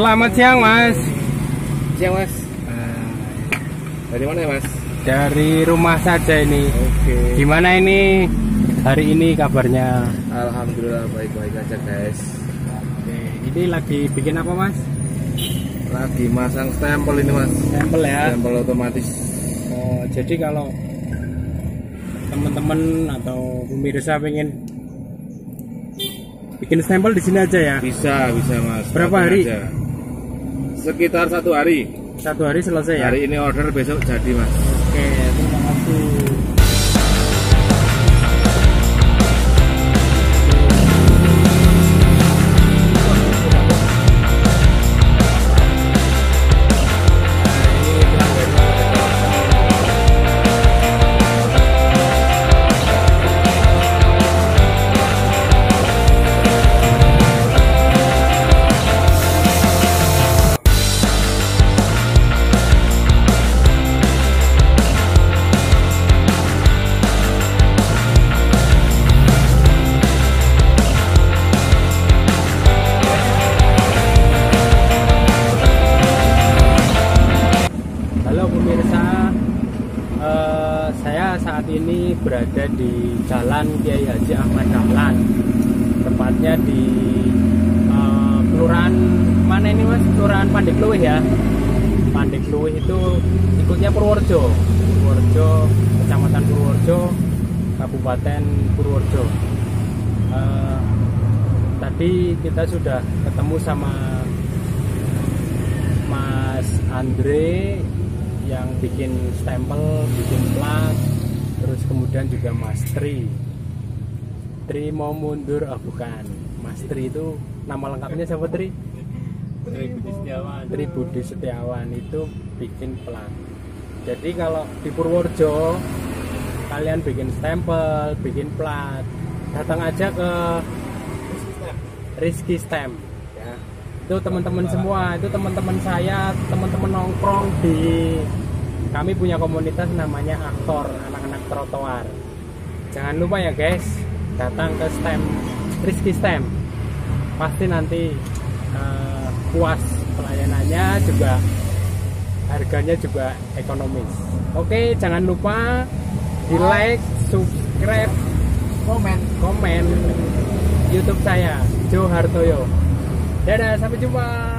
Selamat siang Mas. Siang Mas. Dari mana ya Mas? Dari rumah saja ini. Oke. Gimana ini hari ini kabarnya? Alhamdulillah baik-baik aja guys. Oke. Ini lagi bikin apa Mas? Lagi masang stempel ini Mas. Stempel ya? Stempel otomatis. Oh, jadi kalau teman-teman atau pemirsa pengen bikin stempel di sini aja ya? Bisa Mas. Berapa hari? Aja. Sekitar 1 hari. 1 hari selesai ya? Hari ini order, besok jadi Mas. Oke, terima kasih. Saya saat ini berada di Jalan Kiai Haji Ahmad Dahlan, tepatnya di kelurahan mana ini Mas? Kelurahan Pandegluwih ya. Pandegluwih itu ikutnya Purworejo, Kecamatan Purworejo, Kabupaten Purworejo. Tadi kita sudah ketemu sama Mas Andre yang bikin stempel, bikin plat, terus kemudian juga Mas Tri mau mundur, oh bukan, Mas Tri itu nama lengkapnya siapa Tri? Tri Budi Setiawan itu bikin plat. Jadi kalau di Purworejo kalian bikin stempel, bikin plat, datang aja ke Rizky Stamp ya. Itu teman-teman semua, itu teman-teman saya, teman-teman nongkrong di, kami punya komunitas namanya Aktor, anak-anak trotoar. Jangan lupa ya guys, datang ke Stamp, Rizky Stamp. Pasti nanti puas pelayanannya, juga harganya juga ekonomis. Oke, jangan lupa di like, subscribe, komen YouTube saya, Jo Hartoyo. Dadah, sampai jumpa.